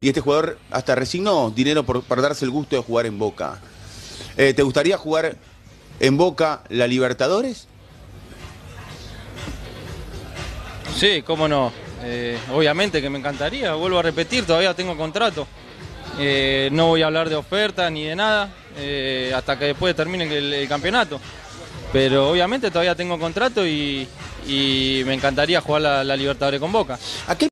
Y este jugador hasta resignó dinero para darse el gusto de jugar en Boca. ¿Te gustaría jugar en Boca la Libertadores? Sí, cómo no. Obviamente que me encantaría, vuelvo a repetir, todavía tengo contrato. No voy a hablar de oferta ni de nada hasta que después termine el campeonato. Pero obviamente todavía tengo contrato y me encantaría jugar la Libertadores con Boca. ¿A qué